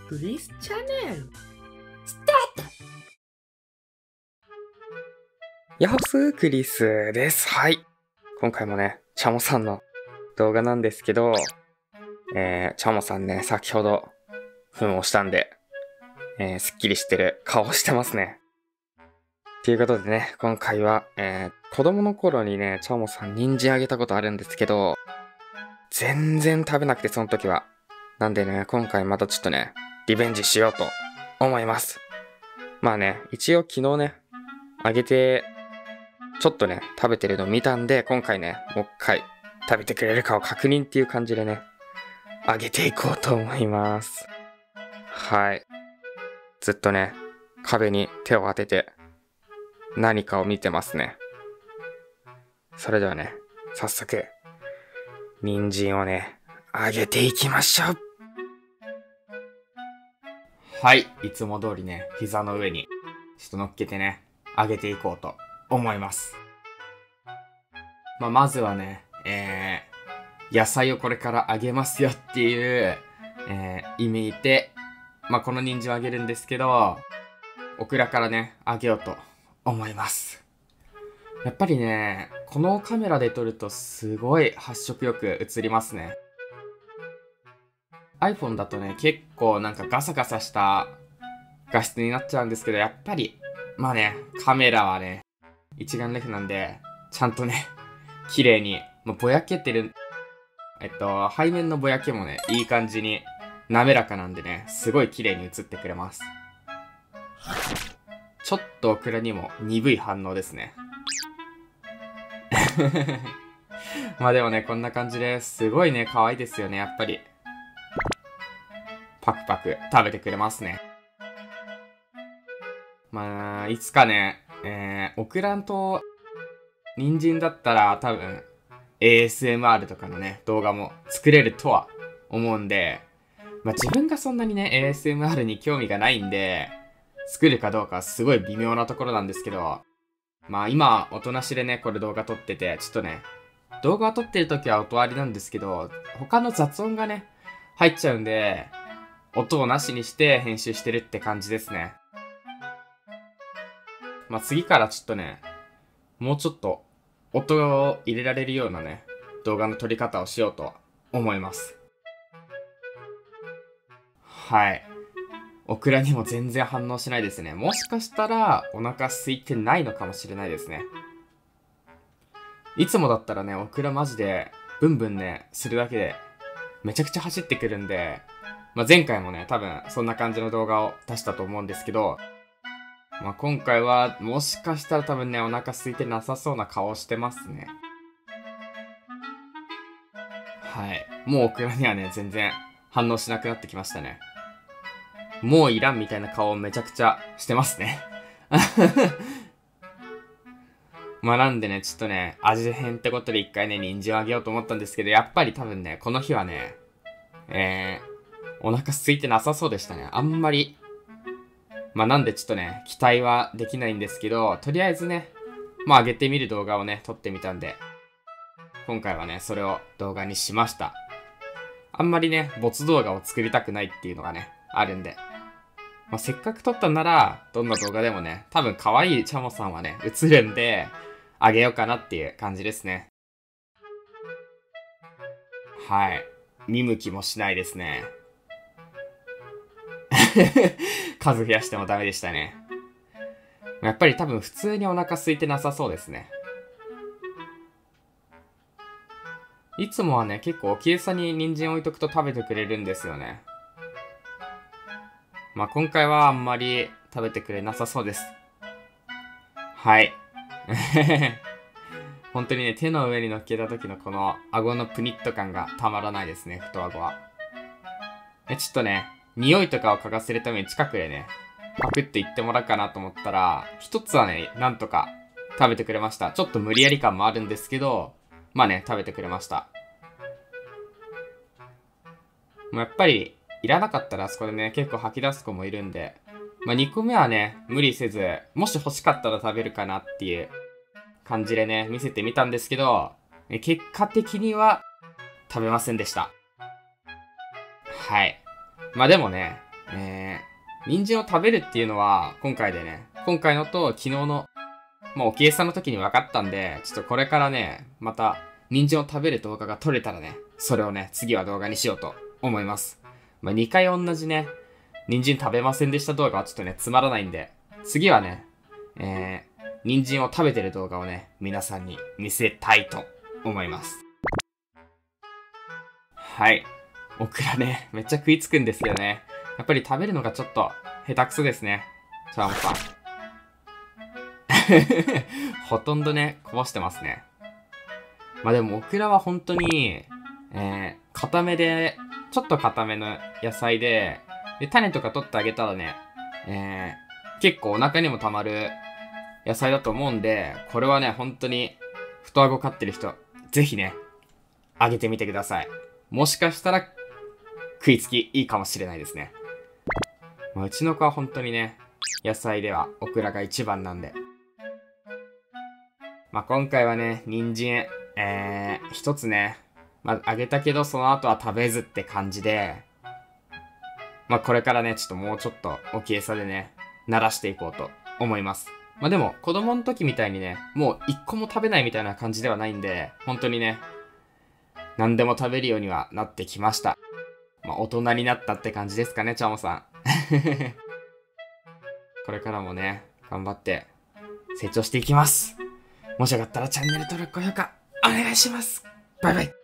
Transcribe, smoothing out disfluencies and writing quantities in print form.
クリスチャンネルスタート。ヤホスクリスです。はい。今回もね、チャモさんの動画なんですけど、チャモさんね、先ほど、糞をしたんで、すっきりしてる顔してますね。ということでね、今回は、子供の頃にね、チャモさん人参あげたことあるんですけど、全然食べなくて、その時は。なんでね、今回またちょっとね、リベンジしようと思います。まあね、一応昨日ね、あげて、ちょっとね、食べてるの見たんで、今回ね、もう一回食べてくれるかを確認っていう感じでね、あげていこうと思います。はい。ずっとね、壁に手を当てて、何かを見てますね。それではね、早速、人参をね、あげていきましょう。はい、いつも通りね、膝の上に、ちょっと乗っけてね、あげていこうと思います。まずはね、野菜をこれからあげますよっていう、意味で、この人参をあげるんですけど、オクラからね、あげようと思います。やっぱりね、このカメラで撮るとすごい発色よく映りますね。iPhone だとね、結構なんかガサガサした画質になっちゃうんですけど、やっぱり、カメラはね、一眼レフなんで、ちゃんとね、綺麗に、ぼやけてる、背面のぼやけもね、いい感じに滑らかなんでね、すごい綺麗に映ってくれます。ちょっとオクラにも鈍い反応ですね。でもね、こんな感じですごいね、可愛いですよね、やっぱり。パクパク食べてくれますね。いつかね、オクラと人参だったら多分 ASMR とかのね、動画も作れるとは思うんで、自分がそんなにね、ASMR に興味がないんで、作るかどうかはすごい微妙なところなんですけど、今、おとなしでね、これ動画撮ってて、ちょっとね、動画を撮ってる時は音ありなんですけど、他の雑音がね、入っちゃうんで、音をなしにして編集してるって感じですね。次からちょっとね、もうちょっと音を入れられるようなね、動画の撮り方をしようと思います。はい。オクラにも全然反応しないですね。もしかしたらお腹空いてないのかもしれないですね。いつもだったらね、オクラマジでブンブンね、するだけでめちゃくちゃ走ってくるんで、前回もね、多分そんな感じの動画を出したと思うんですけど、今回はもしかしたら多分ね、お腹空いてなさそうな顔してますね。はい。もうオクラにはね、全然反応しなくなってきましたね。もういらんみたいな顔をめちゃくちゃしてますね。なんでね、ちょっとね、味変ってことで一回ね、人参をあげようと思ったんですけど、やっぱり多分ね、この日はね、お腹空いてなさそうでしたね。あんまり。なんでちょっとね、期待はできないんですけど、とりあえずね、上げてみる動画をね、撮ってみたんで、今回はね、それを動画にしました。あんまりね、没動画を作りたくないっていうのがね、あるんで。せっかく撮ったんなら、どんな動画でもね、多分可愛いチャモさんはね、映るんで、あげようかなっていう感じですね。はい。見向きもしないですね。数増やしてもダメでしたね。やっぱり多分普通にお腹空いてなさそうですね。いつもはね、結構大きさに人参置いとくと食べてくれるんですよね。今回はあんまり食べてくれなさそうです。はい。本当にね、手の上に乗っけた時のこの顎のプニッと感がたまらないですね、太顎は。ちょっとね、匂いとかを嗅がせるために近くでね、パクって言ってもらうかなと思ったら、一つはね、なんとか食べてくれました。ちょっと無理やり感もあるんですけど、食べてくれました。やっぱり、いらなかったらあそこでね、結構吐き出す子もいるんで、2個目はね、無理せず、もし欲しかったら食べるかなっていう感じでね、見せてみたんですけど、結果的には食べませんでした。はい。でもね、 人参を食べるっていうのは、今回のと昨日の、お計算の時に分かったんで、ちょっとこれからね、また、人参を食べる動画が撮れたらね、それをね、次は動画にしようと思います。2回同じね、人参食べませんでした動画はちょっとね、つまらないんで、次はね、人参を食べてる動画をね、皆さんに見せたいと思います。はい。オクラね、めっちゃ食いつくんですけどね。やっぱり食べるのがちょっと下手くそですね。チャーモさん。ほとんどね、こぼしてますね。でもオクラは本当に、固めで、ちょっと固めの野菜で、種とか取ってあげたらね、結構お腹にも溜まる野菜だと思うんで、これはね、本当に太あご飼ってる人、ぜひね、あげてみてください。もしかしたら、食いつきいいかもしれないですね。うちの子は本当にね、野菜ではオクラが一番なんで。今回はね、人参、一つね、あげたけどその後は食べずって感じで、これからね、ちょっともうちょっと大きい餌でね、慣らしていこうと思います。でも、子供の時みたいにね、もう一個も食べないみたいな感じではないんで、本当にね、何でも食べるようにはなってきました。大人になったって感じですかね、チャモさん。これからもね、頑張って成長していきます。もしよかったらチャンネル登録、高評価、お願いします。バイバイ。